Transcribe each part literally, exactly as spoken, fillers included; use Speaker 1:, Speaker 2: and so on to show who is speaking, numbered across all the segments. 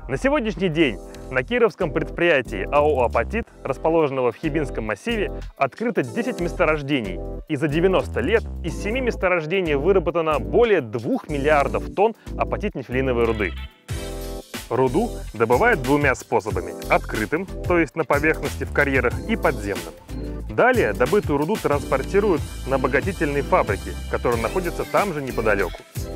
Speaker 1: На сегодняшний день на кировском предприятии АО «Апатит», расположенного в Хибинском массиве, открыто десять месторождений. И за девяносто лет из семи месторождений выработано более двух миллиардов тонн апатит-нефрилиновой руды. Руду добывают двумя способами – открытым, то есть на поверхности в карьерах, и подземным. Далее добытую руду транспортируют на обогатительные фабрики, которые находятся там же неподалеку.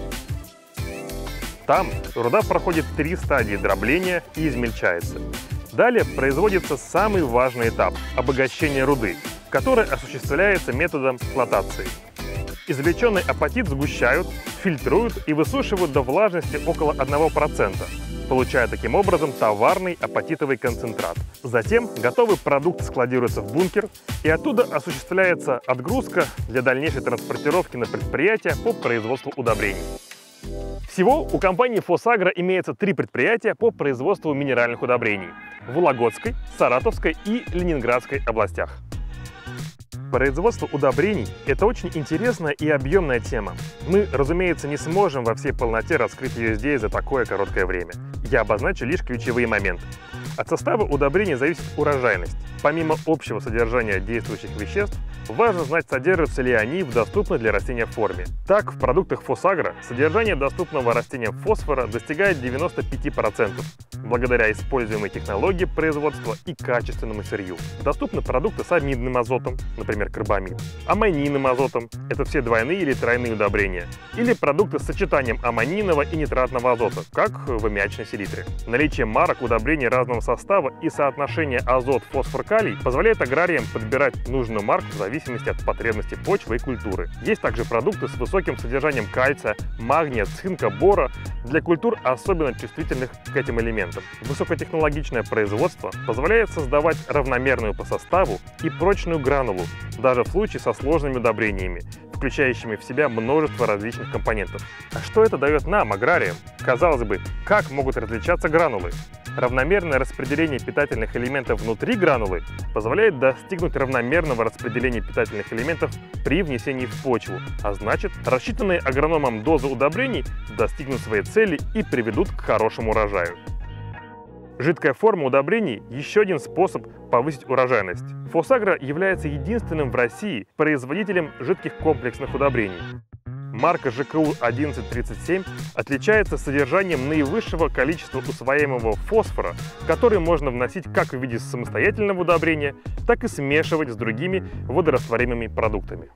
Speaker 1: Там руда проходит три стадии дробления и измельчается. Далее производится самый важный этап – обогащение руды, который осуществляется методом флотации. Извлеченный апатит сгущают, фильтруют и высушивают до влажности около одного процента, получая таким образом товарный апатитовый концентрат. Затем готовый продукт складируется в бункер, и оттуда осуществляется отгрузка для дальнейшей транспортировки на предприятия по производству удобрений. Всего у компании «Фосагро» имеется три предприятия по производству минеральных удобрений в Вологодской, Саратовской и Ленинградской областях. Производство удобрений – это очень интересная и объемная тема. Мы, разумеется, не сможем во всей полноте раскрыть ее здесь за такое короткое время. Я обозначу лишь ключевые моменты. От состава удобрений зависит урожайность. Помимо общего содержания действующих веществ, важно знать, содержатся ли они в доступной для растения форме. Так, в продуктах «Фосагро» содержание доступного растениям фосфора достигает девяноста пяти процентов, благодаря используемой технологии производства и качественному сырью. Доступны продукты с амидным азотом, например, карбамид, аммонийным азотом – это все двойные или тройные удобрения, или продукты с сочетанием аммонийного и нитратного азота, как в аммиачной селитре. Наличие марок удобрений разного состава и соотношение азот-фосфор-калий позволяет аграриям подбирать нужную марку в зависимости от потребностей почвы и культуры. Есть также продукты с высоким содержанием кальция, магния, цинка, бора для культур, особенно чувствительных к этим элементам. Высокотехнологичное производство позволяет создавать равномерную по составу и прочную гранулу, даже в случае со сложными удобрениями, включающими в себя множество различных компонентов. А что это дает нам, аграриям? Казалось бы, как могут различаться гранулы? Равномерное распределение питательных элементов внутри гранулы позволяет достигнуть равномерного распределения питательных элементов при внесении в почву, а значит, рассчитанные агрономом дозы удобрений достигнут своей цели и приведут к хорошему урожаю. Жидкая форма удобрений – еще один способ повысить урожайность. «Фосагро» является единственным в России производителем жидких комплексных удобрений. Марка жэ ка у одиннадцать тридцать семь отличается содержанием наивысшего количества усвояемого фосфора, который можно вносить как в виде самостоятельного удобрения, так и смешивать с другими водорастворимыми продуктами.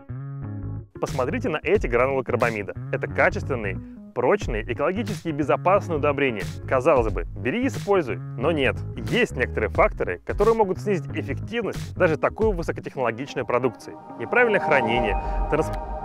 Speaker 1: Посмотрите на эти гранулы карбамида. Это качественные, прочные, экологически безопасные удобрения. Казалось бы, бери и используй, но нет. Есть некоторые факторы, которые могут снизить эффективность даже такой высокотехнологичной продукции. Неправильное хранение, транспорт.